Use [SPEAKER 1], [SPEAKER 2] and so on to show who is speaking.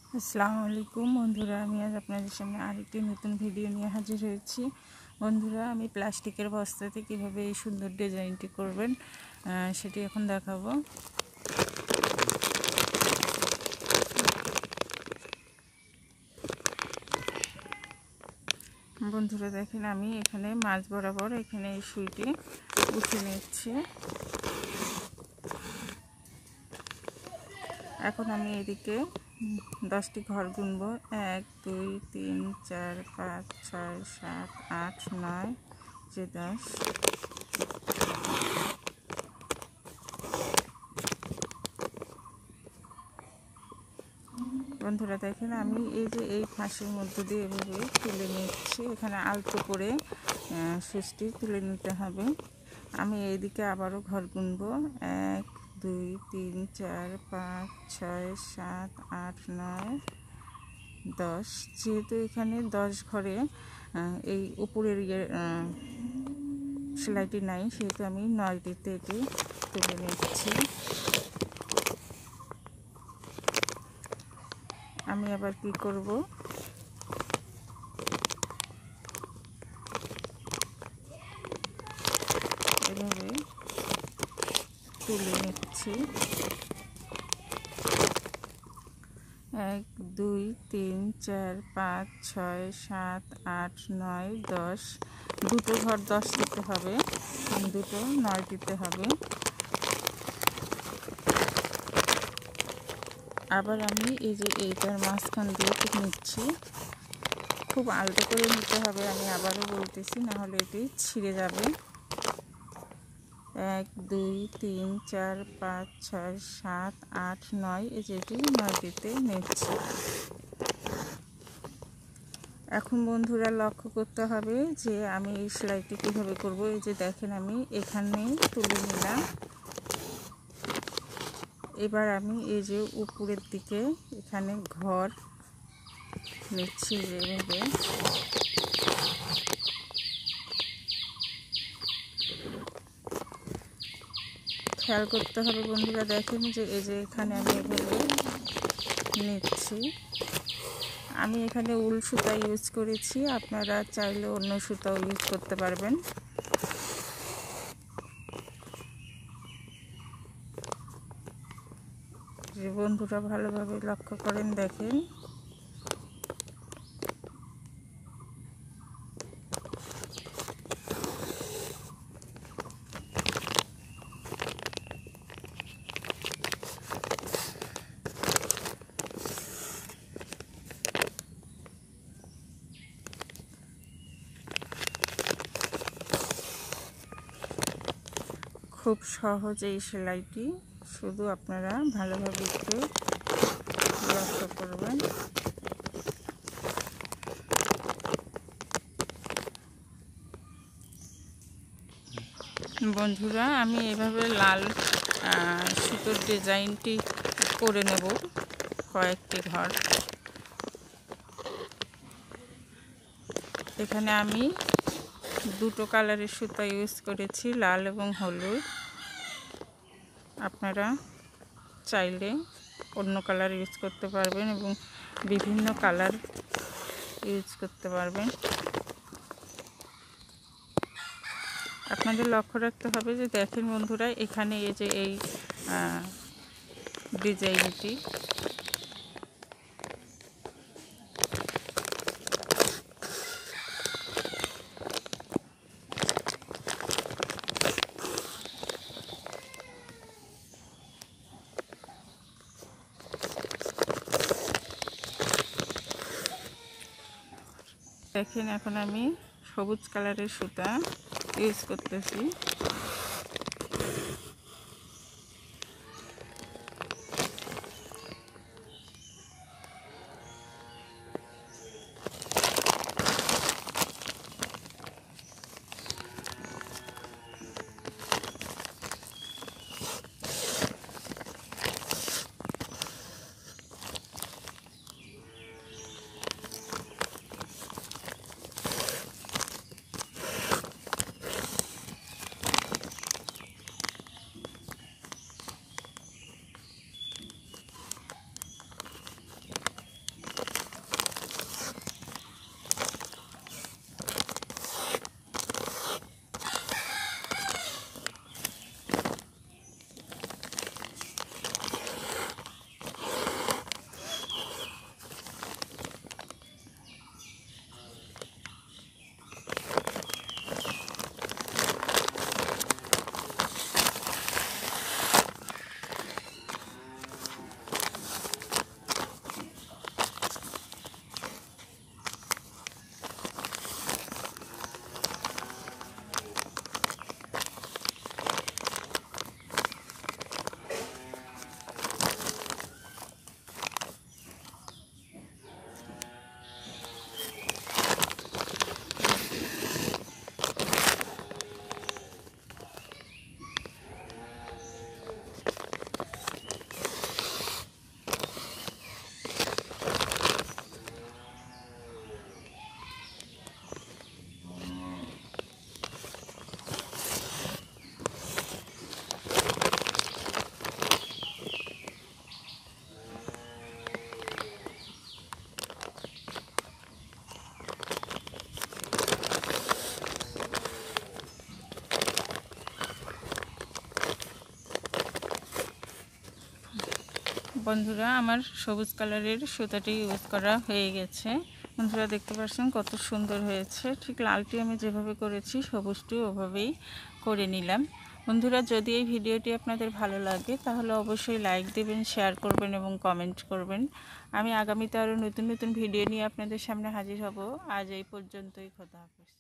[SPEAKER 1] আসসালামু আলাইকুম বন্ধুরা, আমি আজ আপনাদের সামনে আরেকটি নতুন ভিডিও নিয়ে হাজির হয়েছি। বন্ধুরা, আমি প্লাস্টিকের বস্তাতে কিভাবে এই সুন্দর ডিজাইনটি করবেন সেটি এখন দেখাবো। বন্ধুরা দেখেন, আমি এখানে মাছ বরাবর এখানে এই সুইটি উঠে নিচ্ছি। এখন আমি এদিকে 10টি ঘর গুনবো। 1 2 3 4 5 6 7 8 9 10। বন্ধুরা দেখেন, আমি এই ফাঁসের মধ্য দিয়ে এভাবে তুলে নিচ্ছি। এখানে আলতো করে সুচটি তুলে নিতে হবে। আমি এইদিকে আবারও ঘর গুনবো। 1 2 3 4 5 6 7 8 9 10। যেহেতু এখানে 10 ঘরে এই উপরের সেলাইটি নাই, সেহেতু আমি 9টিতে এটি তুলে নিচ্ছি। আমি আবার কি করব, এভাবে তুলে নিচ্ছি। 1 2 3 4 5 6 7 8 9 10। দুটো ঘর 10 দিতে হবে, দুটো 9 দিতে হবে। আবার আমি এইটার মাঝখান দিয়ে নিচ্ছি। খুব আলতো করে নিতে হবে, আমি আবারও বলতেছি, না হলে এটি ছিঁড়ে যাবে। 1 2 3 4 5 6 7 8 9, এটি 9টিতে নিচ্ছি। এখন বন্ধুরা লক্ষ্য করতে হবে যে আমি এই সেলাইটি কীভাবে করব। এই যে দেখেন, আমি এখানেই তুলে নিলাম। এবার আমি এই যে উপরের দিকে এখানে ঘর নিচ্ছি। যেভাবে খেয়াল করতে হবে বন্ধুরা, দেখেন যে এখানে আমি এভাবে নিচ্ছি। আমি এখানে উল সুতা ইউজ করেছি, আপনারা চাইলে অন্য সুতাও ইউজ করতে পারবেন। যে বন্ধুরা ভালোভাবে লক্ষ্য করেন, দেখেন খুব সহজ এই সেলাইটি, শুধু আপনারা ভালোভাবে একটু লক্ষ্য করবেন। বন্ধুরা, আমি এভাবে লাল সুতোর ডিজাইনটি করে নেব কয়েকটি ঘর। এখানে আমি দুটো কালারের সুতা ইউজ করেছি, লাল এবং হলুদ। আপনারা চাইলে অন্য কালার ইউজ করতে পারবেন এবং বিভিন্ন কালার ইউজ করতে পারবেন। আপনাদের লক্ষ্য রাখতে হবে যে দেখেন বন্ধুরা, এখানে এই ডিজাইনটি দেখেন। এখন আমি সবুজ কালারের সুতা ইউজ করতেছি। বন্ধুরা আমার সবুজ কালারের সুতাটি ইউজ করা হয়ে গেছে। বন্ধুরা দেখতে পাচ্ছেন কত সুন্দর হয়েছে। ঠিক লালটি আমি যেভাবে করেছি সবুজটি ওভাবেই করে নিলাম। বন্ধুরা যদি এই ভিডিওটি আপনাদের ভালো লাগে তাহলে অবশ্যই লাইক দেবেন, শেয়ার করবেন এবং কমেন্ট করবেন। আমি আগামীতে আরও নতুন নতুন ভিডিও নিয়ে আপনাদের সামনে হাজির হব। আজ এই পর্যন্তই, খোদা হাফেজ।